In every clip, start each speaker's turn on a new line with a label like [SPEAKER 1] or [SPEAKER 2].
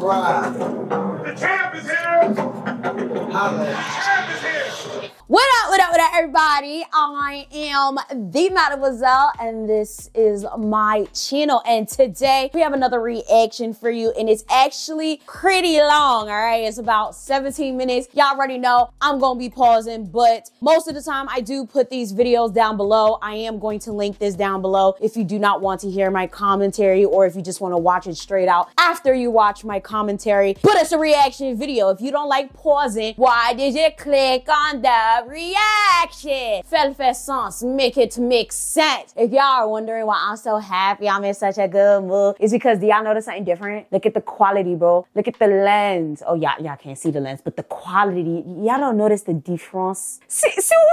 [SPEAKER 1] cry. The champ is here. Holla. The champ is here.
[SPEAKER 2] What up, everybody? I am the Mademoiselle, and this is my channel. And today we have another reaction for you, and it's actually pretty long, all right? It's about 17 minutes. Y'all already know I'm gonna be pausing, but most of the time I do put these videos down below. I am going to link this down below if you do not want to hear my commentary, or if you just want to watch it straight out after you watch my commentary. But it's a reaction video. If you don't like pausing, why did you click on the reaction? Fait sense, make it make sense. If y'all are wondering why I'm so happy I'm in such a good mood, it's because do y'all notice something different? Look at the quality, bro. Look at the lens. Oh, y'all can't see the lens, but the quality. Y'all don't notice the difference? See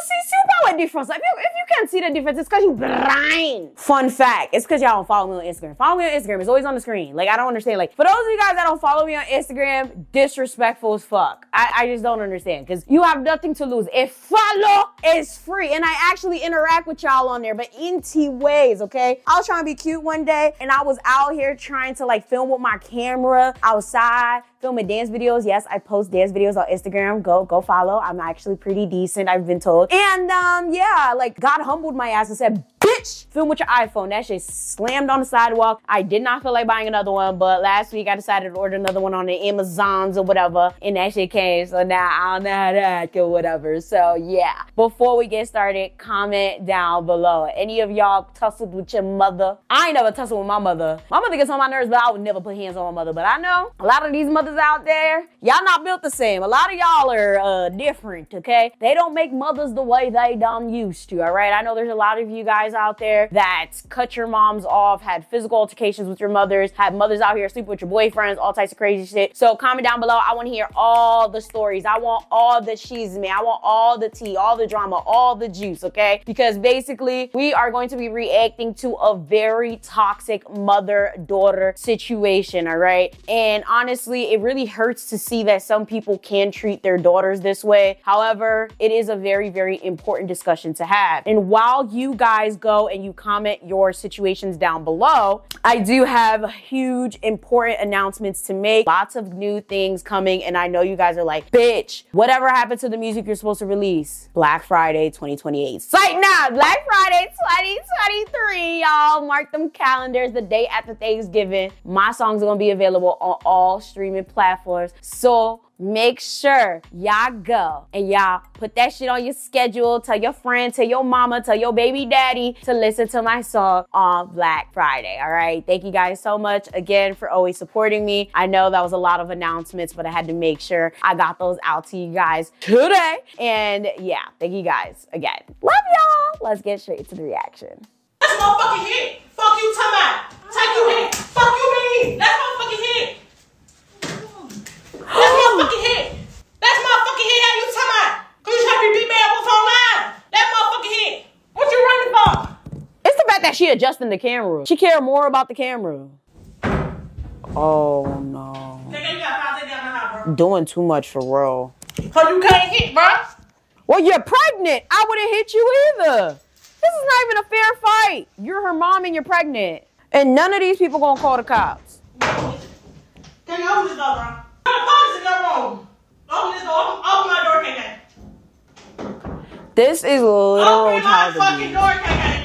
[SPEAKER 2] what difference? If you can't see the difference, it's because you blind. Fun fact, it's because y'all don't follow me on Instagram. Follow me on Instagram. It's always on the screen. Like, I don't understand. Like, for those of you guys that don't follow me on Instagram, disrespectful as fuck. I just don't understand, because you have nothing to lose. If follow is free, and I actually interact with y'all on there, but in ways, okay? I was trying to be cute one day, and I was out here trying to like film with my camera outside, filming dance videos. Yes, I post dance videos on Instagram. Go follow. I'm actually pretty decent, I've been told. And yeah, like God humbled my ass and said, bitch, film with your iPhone. That shit slammed on the sidewalk. I did not feel like buying another one, but last week I decided to order another one on the Amazons or whatever, and that shit came, so now I don't know how to act or whatever. So yeah, before we get started, comment down below. Any of y'all tussled with your mother? I ain't never tussled with my mother. My mother gets on my nerves, but I would never put hands on my mother. But I know a lot of these mothers out there, y'all not built the same. A lot of y'all are different, okay? They don't make mothers the way they done used to, all right? I know there's a lot of you guys out there that cut your moms off, had physical altercations with your mothers, had mothers out here sleeping with your boyfriends, all types of crazy shit. So comment down below. I want to hear all the stories. I want all the cheese, man. I want all the tea, all the drama, all the juice, okay? Because basically we are going to be reacting to a very toxic mother-daughter situation, all right? And honestly, it really hurts to see that some people can treat their daughters this way. However, it is a very, very important discussion to have. And while you guys go and you comment your situations down below, I do have huge, important announcements to make. Lots of new things coming, and I know you guys are like, bitch, whatever happened to the music you're supposed to release? Black Friday 2028. Right now, Black Friday 2023, y'all. Mark them calendars, the day after Thanksgiving. My songs are gonna be available on all streaming platforms. So make sure y'all go and y'all put that shit on your schedule. Tell your friend, tell your mama, tell your baby daddy to listen to my song on Black Friday, all right? Thank you guys so much again for always supporting me. I know that was a lot of announcements, but I had to make sure I got those out to you guys today. And yeah, thank you guys again. Love y'all. Let's get straight to the reaction.
[SPEAKER 3] That's motherfucking hit. Fuck you, talking about. Take you hit. Fuck you, me. That's motherfucking hit. That's motherfucking hit. That's motherfucking hit. How you talking about? Cause you trying to be mad what's online. That motherfucking hit. What you running for?
[SPEAKER 2] It's the fact that she adjusting the camera. She care more about the camera. Oh no.
[SPEAKER 3] Nigga, you got five down the house, bro.
[SPEAKER 2] Doing too much for real.
[SPEAKER 3] Cause you can't hit, bro.
[SPEAKER 2] Well, you're pregnant. I wouldn't hit you either. This is not even a fair fight. You're her mom and you're pregnant. And none of these people gonna call the cops.
[SPEAKER 3] Can you open this door, bro? The police in your room. Open this door. Open my door, KK.
[SPEAKER 2] This is literal
[SPEAKER 3] Open my
[SPEAKER 2] child
[SPEAKER 3] fucking
[SPEAKER 2] abuse.
[SPEAKER 3] door, KK.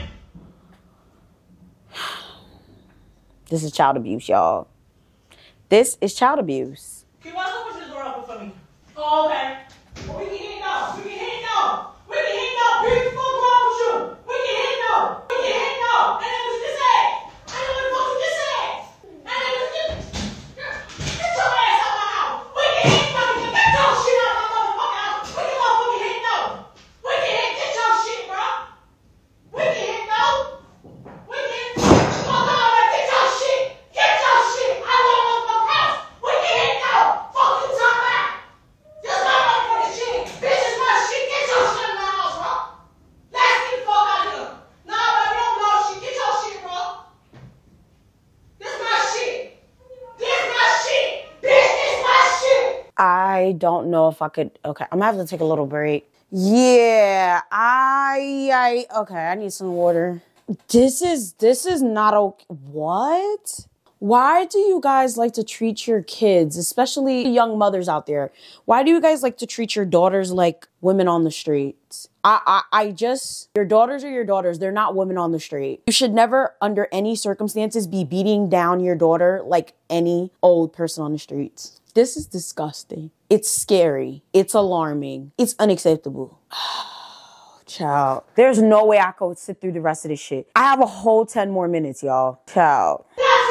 [SPEAKER 2] This is child abuse, y'all. This is child abuse.
[SPEAKER 3] Can you push this door open for me? Oh, okay. Well, we can hit no. We can hit no. We can hit no. Bitch, what's wrong with you? We can hit no. We can hit no. And then what you just said. I know what the fuck you just said. And then what you get your ass out my house. We can hit no. Get your shit out my motherfucking house. We can motherfucking hit no. We can hit. Get your shit, bro. We can hit no. We can. Oh, no, get your shit. Get your shit. I want a motherfucking house. We can hit no. Fuck you talking about. This my motherfucking shit. This is my shit. Get your shit in my house, bro. Let's get the fuck out of here. Nah, bro, you don't know shit. Get your shit, bro. This my shit. This my shit. Bitch, this my shit.
[SPEAKER 2] I don't know if I could. Okay, I'm gonna have to take a little break. Yeah, okay, I need some water. This is not okay. What? Why do you guys like to treat your kids, especially young mothers out there? Why do you guys like to treat your daughters like women on the streets? Your daughters are your daughters. They're not women on the street. You should never, under any circumstances, be beating down your daughter like any old person on the streets. This is disgusting. It's scary. It's alarming. It's unacceptable. Child. There's no way I could sit through the rest of this shit. I have a whole 10 more minutes, y'all. Child.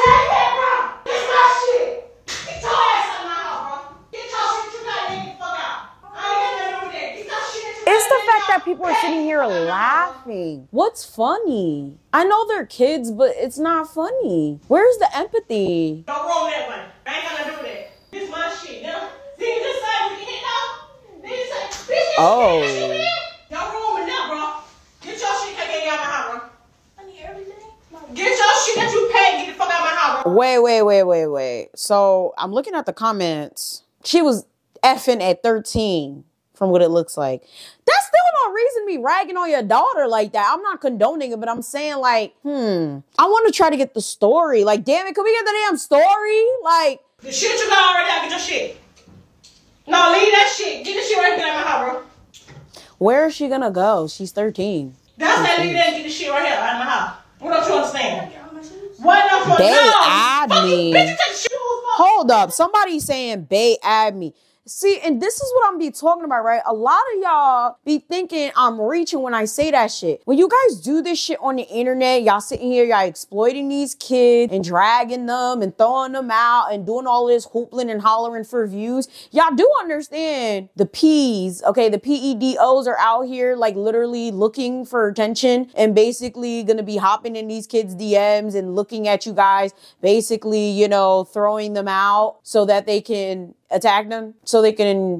[SPEAKER 2] It's the fact that people are sitting here laughing. What's funny? I know they're kids, but it's not funny. Where's the empathy?
[SPEAKER 3] Don't roll that way. I ain't gonna do that. This is my shit. Now, see this side we can hit now? This side, bitch,
[SPEAKER 2] oh.
[SPEAKER 3] Y'all roll me now, bro. Get your shit, can't get out of my house, bro. I need everything. Get your shit that you paid, get the fuck out of my house, bro.
[SPEAKER 2] Wait. So I'm looking at the comments. She was effing at 13. From what it looks like. That's still no reason to be ragging on your daughter like that. I'm not condoning it, but I'm saying like, I want to try to get the story. Like, damn it, can we get the damn story? Like,
[SPEAKER 3] the shit you got already out, get your shit. No, leave that shit. Get the shit right here out of my house, bro.
[SPEAKER 2] Where is she gonna go? She's 13.
[SPEAKER 3] That's that leave that and get the shit right here out of my house. What don't you understand? What else?
[SPEAKER 2] They add me.
[SPEAKER 3] Bitch, you take the shit.
[SPEAKER 2] Hold up. Somebody's saying they add me. See, and this is what I'm be talking about, right? A lot of y'all be thinking I'm reaching when I say that shit. When you guys do this shit on the internet, y'all sitting here, y'all exploiting these kids and dragging them and throwing them out and doing all this hoopling and hollering for views. Y'all do understand the P's, okay? The PEDOs are out here like literally looking for attention and basically gonna be hopping in these kids' DMs and looking at you guys, basically, you know, throwing them out so that they can attack them, so they can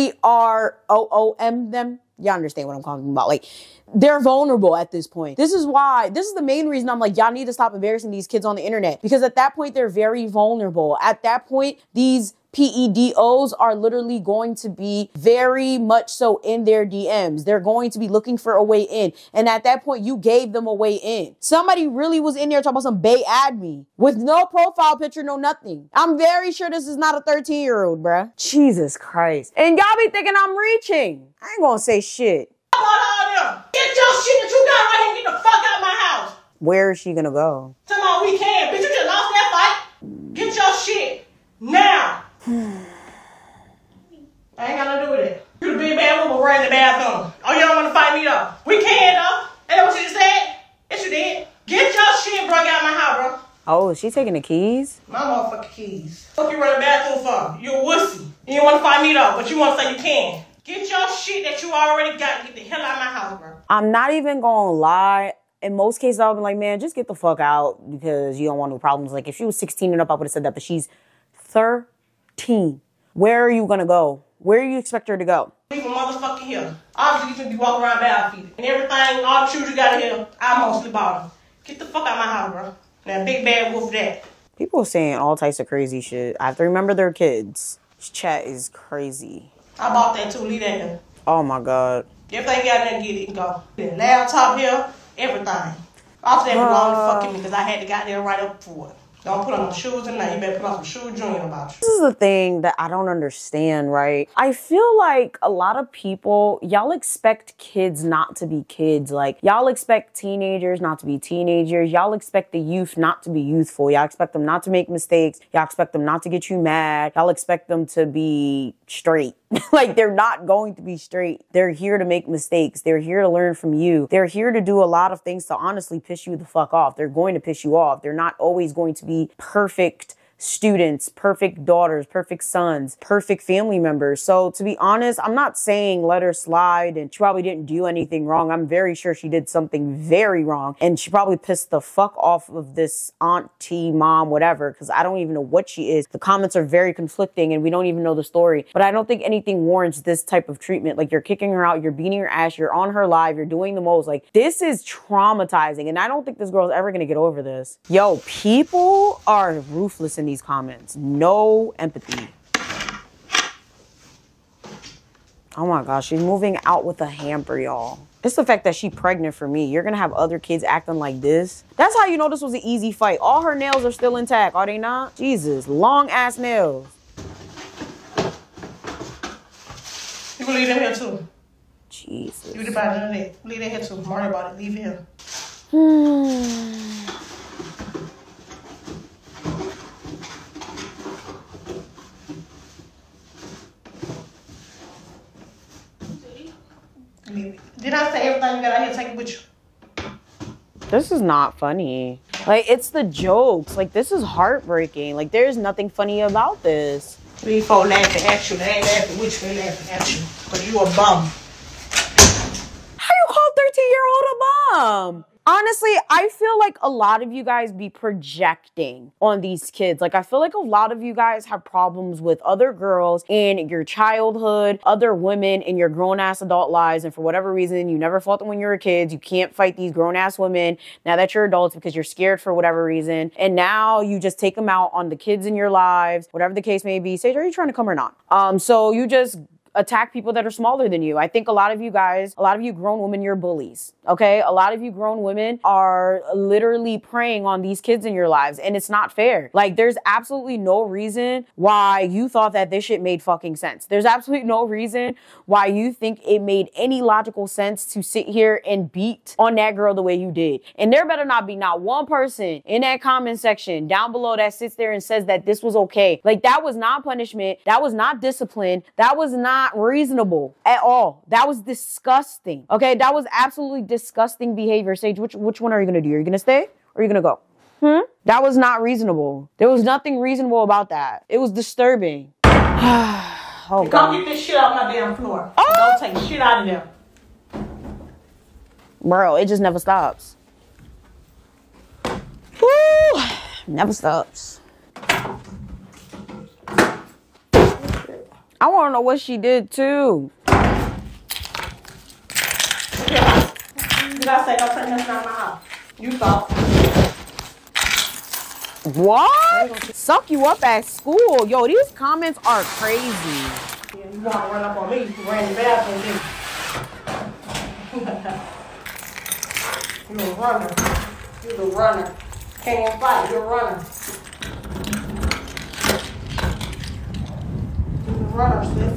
[SPEAKER 2] GROOM them. Y'all understand what I'm talking about. Like, they're vulnerable at this point. This is the main reason I'm like, y'all need to stop embarrassing these kids on the internet. Because at that point, they're very vulnerable. At that point, these PEDOs are literally going to be very much so in their DMs. They're going to be looking for a way in. And at that point, you gave them a way in. Somebody really was in there talking about some bae add me with no profile picture, no nothing. I'm very sure this is not a 13-year-old, bruh. Jesus Christ. And y'all be thinking I'm reaching. I ain't gonna say shit.
[SPEAKER 3] Get your shit that you got right here and get the fuck out of my house.
[SPEAKER 2] Where is she gonna go?
[SPEAKER 3] Tomorrow we can. Bitch, you just lost that fight. Get your shit now. I ain't got nothing to do with it. You the big bad woman right in the bathroom. Oh, you don't want to fight me though? We can though. Ain't that what you just said? Yes, you did. Get your shit, bro. Get out of my house, bro.
[SPEAKER 2] Oh, is she taking the keys?
[SPEAKER 3] My motherfucking keys. What you run the bathroom for? You a wussy. You don't want to fight me though, but you want to say you can. Get your shit that you already got and get the hell out of my house, bro. I'm
[SPEAKER 2] not even gonna lie. In most cases, I would be like, man, just get the fuck out because you don't want no problems. Like, if she was 16 and up, I would have said that, but she's 13. Where are you gonna go? Where do you expect her to go?
[SPEAKER 3] Leave a motherfucking here. Obviously, you can be walking around barefooted. And everything, all the shoes you got here, I mostly bought them. Get the fuck out of my house, bro. Now, big bad wolf that.
[SPEAKER 2] People are saying all types of crazy shit. I have to remember they're kids. This chat is crazy.
[SPEAKER 3] I bought that too. Leave that here.
[SPEAKER 2] Oh my God.
[SPEAKER 3] Everything you got there, get it and go. The laptop here, everything. After that belong to fucking me because I had to got there right up for it. Don't put on the shoes tonight. You better put on some shoes Junior about you.
[SPEAKER 2] This is the thing that I don't understand, right? I feel like a lot of people, y'all expect kids not to be kids. Like, y'all expect teenagers not to be teenagers. Y'all expect the youth not to be youthful. Y'all expect them not to make mistakes. Y'all expect them not to get you mad. Y'all expect them to be straight. Like, they're not going to be straight. They're here to make mistakes. They're here to learn from you. They're here to do a lot of things to honestly piss you the fuck off. They're going to piss you off. They're not always going to be perfect students, perfect daughters, perfect sons, perfect family members. So to be honest, I'm not saying let her slide and she probably didn't do anything wrong. I'm very sure she did something very wrong and she probably pissed the fuck off of this auntie, mom, whatever, because I don't even know what she is. The comments are very conflicting and we don't even know the story, but I don't think anything warrants this type of treatment. Like, you're kicking her out, you're beating her ass, you're on her live, you're doing the most. Like, this is traumatizing and I don't think this girl's ever gonna get over this. Yo, people are ruthless in these comments. No empathy. Oh my gosh, she's moving out with a hamper, y'all. It's the fact that she's pregnant for me. You're gonna have other kids acting like this. That's how you know this was an easy fight. All her nails are still intact, are they not? Jesus, long ass nails.
[SPEAKER 3] You can leave it here too.
[SPEAKER 2] Jesus.
[SPEAKER 3] You the body of that. Leave it here too. Don't worry about it. Leave it here. Did I say everything you got out here? Take it with you.
[SPEAKER 2] This is not funny. Like, it's the jokes. Like, this is heartbreaking. Like, there's nothing funny about this.
[SPEAKER 3] These folks laughing at you. They ain't laughing with you. They laughing at you. Because you a bum.
[SPEAKER 2] How you call 13-year-old a bum? Honestly, I feel like a lot of you guys be projecting on these kids. Like, I feel like a lot of you guys have problems with other girls in your childhood, other women in your grown-ass adult lives, and for whatever reason, you never fought them when you were kids. You can't fight these grown-ass women now that you're adults because you're scared for whatever reason. And now you just take them out on the kids in your lives, whatever the case may be. Sage, are you trying to come or not? So you just attack people that are smaller than you. I think a lot of you guys, a lot of you grown women, you're bullies, okay? A lot of you grown women are literally preying on these kids in your lives, and it's not fair. Like, there's absolutely no reason why you thought that this shit made fucking sense. There's absolutely no reason why you think it made any logical sense to sit here and beat on that girl the way you did. And there better not be not one person in that comment section down below that sits there and says that this was okay. Like, that was not punishment. That was not discipline. That was not reasonable at all. That was disgusting. Okay, that was absolutely disgusting behavior. Sage, which one are you gonna do? Are you gonna stay or are you gonna go? That was not reasonable. There was nothing reasonable about that. It was disturbing. Oh,
[SPEAKER 3] Come
[SPEAKER 2] God.
[SPEAKER 3] get this shit off my damn floor.
[SPEAKER 2] Oh!
[SPEAKER 3] Don't take shit out of there.
[SPEAKER 2] Bro, it just never stops. Woo! Never stops. I want to know what she did too.
[SPEAKER 3] Did I say don't take nothing out of my house? You thought.
[SPEAKER 2] What? Suck you up at school. Yo, these comments are crazy.
[SPEAKER 3] Yeah, you want to run up on me? You ran the bathroom, didn't you? You a runner. You the runner. Can't even fight. You're a runner. You the runner, sis.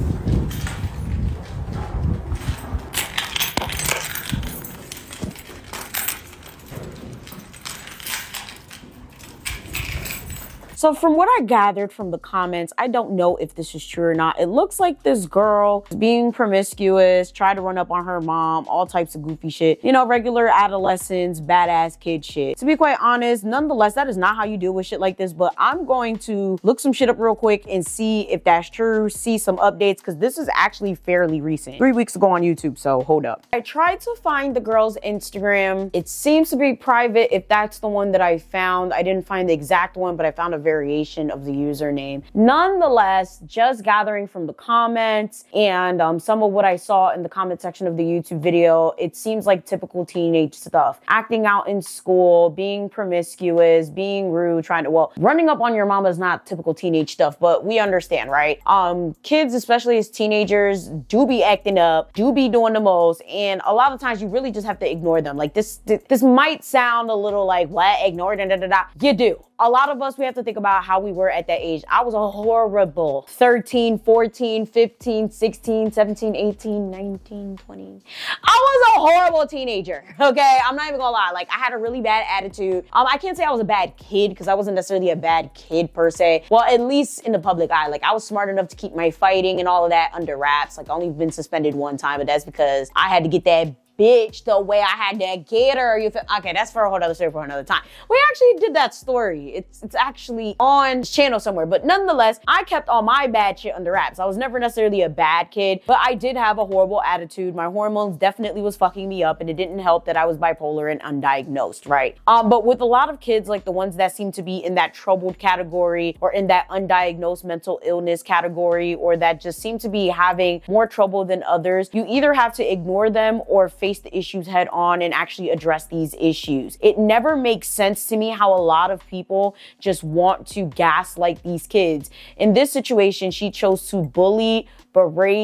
[SPEAKER 2] So from what I gathered from the comments, I don't know if this is true or not. It looks like this girl is being promiscuous, tried to run up on her mom, all types of goofy shit. You know, regular adolescents, badass kid shit. To be quite honest, nonetheless, that is not how you deal with shit like this, but I'm going to look some shit up real quick and see if that's true, see some updates, because this is actually fairly recent. 3 weeks ago on YouTube, so hold up. I tried to find the girl's Instagram. It seems to be private if that's the one that I found. I didn't find the exact one, but I found a variation of the username. Nonetheless, just gathering from the comments and some of what I saw in the comment section of the YouTube video, it seems like typical teenage stuff. Acting out in school, being promiscuous, being rude, running up on your mama is not typical teenage stuff, but we understand, right? Kids, especially as teenagers, do be acting up, do be doing the most, and a lot of times you really just have to ignore them. Like this might sound a little like, what? Ignore it, You do. A lot of us, we have to think about how we were at that age. I was a horrible 13, 14, 15, 16, 17, 18, 19, 20. I was a horrible teenager, okay? I'm not even gonna lie. Like, I had a really bad attitude. I can't say I was a bad kid because I wasn't necessarily a bad kid per se. Well, at least in the public eye. Like, I was smart enough to keep my fighting and all of that under wraps. Like, I only been suspended one time, but that's because I had to get that bitch the way I had to get her. You feel? Okay, that's for a whole other story for another time. We actually did that story. It's actually on this channel somewhere. But nonetheless, I kept all my bad shit under wraps. I was never necessarily a bad kid, but I did have a horrible attitude. My hormones definitely was fucking me up, and it didn't help that I was bipolar and undiagnosed, right? But with a lot of kids, like the ones that seem to be in that troubled category or in that undiagnosed mental illness category, or that just seem to be having more trouble than others, you either have to ignore them or face the issues head on and actually address these issues. It never makes sense to me how a lot of people just want to gaslight these kids. In this situation, she chose to bully, berate,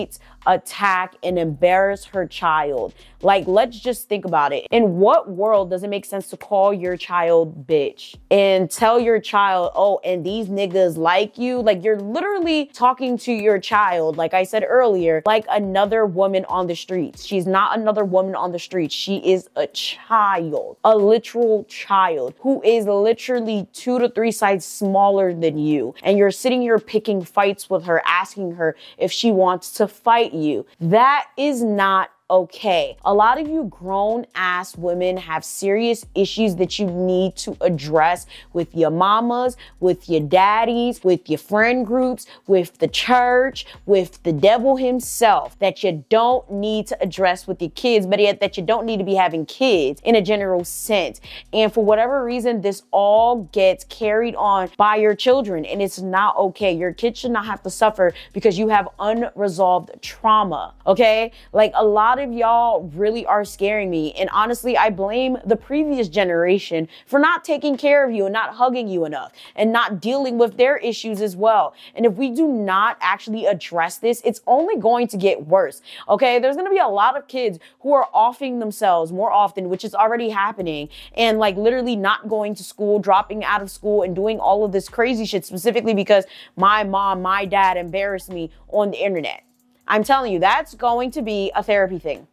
[SPEAKER 2] attack and embarrass her child. Like, let's just think about it. In what world does it make sense to call your child bitch and tell your child, oh, and these niggas like you? Like, you're literally talking to your child, like I said earlier, like another woman on the streets. She's not another woman on the streets. She is a child, a literal child who is literally 2 to 3 sizes smaller than you. And you're sitting here picking fights with her, asking her if she wants to fight you. That is not okay. A lot of you grown ass women have serious issues that you need to address with your mamas, with your daddies, with your friend groups, with the church, with the devil himself, that you don't need to address with your kids, but yet that you don't need to be having kids in a general sense. And for whatever reason, this all gets carried on by your children, and it's not okay. Your kids should not have to suffer because you have unresolved trauma, okay? Like, a lot of y'all really are scaring me. And honestly, I blame the previous generation for not taking care of you and not hugging you enough and not dealing with their issues as well. And if we do not actually address this, it's only going to get worse. Okay, there's going to be a lot of kids who are offing themselves more often, which is already happening, and like literally not going to school, dropping out of school, and doing all of this crazy shit specifically because my mom, my dad embarrassed me on the internet. I'm telling you, that's going to be a therapy thing.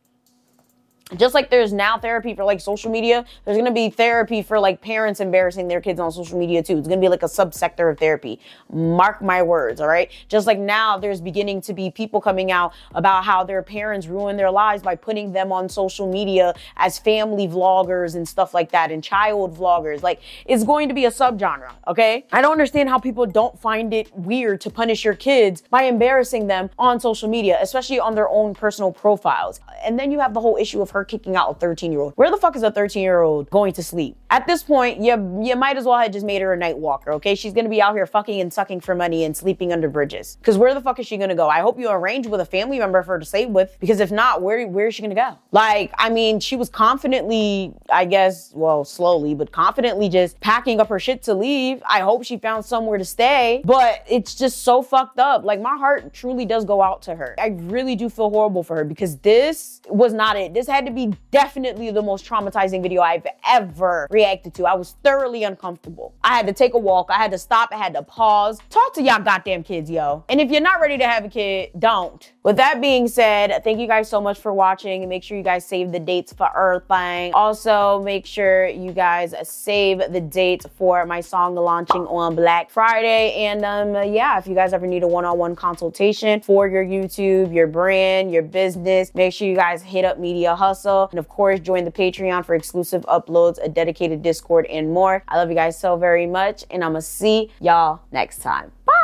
[SPEAKER 2] Just like there's now therapy for like social media, there's going to be therapy for like parents embarrassing their kids on social media too. It's going to be like a subsector of therapy. Mark my words, all right? Just like now there's beginning to be people coming out about how their parents ruin their lives by putting them on social media as family vloggers and stuff like that, and child vloggers. Like, it's going to be a subgenre, okay? I don't understand how people don't find it weird to punish your kids by embarrassing them on social media, especially on their own personal profiles. And then you have the whole issue of her kicking out a 13-year-old. Where the fuck is a 13-year-old going to sleep? At this point, you might as well have just made her a night walker, okay? She's gonna be out here fucking and sucking for money and sleeping under bridges. Because where the fuck is she gonna go? I hope you arrange with a family member for her to stay with, because if not, where is she gonna go? Like, I mean, she was confidently, I guess, well, slowly, but confidently just packing up her shit to leave. I hope she found somewhere to stay, but it's just so fucked up. Like, my heart truly does go out to her. I really do feel horrible for her, because this was not it. This had to be definitely the most traumatizing video I've ever reacted to. I was thoroughly uncomfortable. I had to take a walk. I had to stop. I had to pause. Talk to y'all goddamn kids, yo. And if you're not ready to have a kid, don't. With that being said, thank you guys so much for watching, and make sure you guys save the dates for everything. Also, make sure you guys save the date for my song launching on Black Friday. And yeah, if you guys ever need a one-on-one consultation for your YouTube, your brand, your business, make sure you guys hit up Media Hustle. And of course, join the Patreon for exclusive uploads, a dedicated Discord, and more. I love you guys so very much, and I'm gonna see y'all next time. Bye!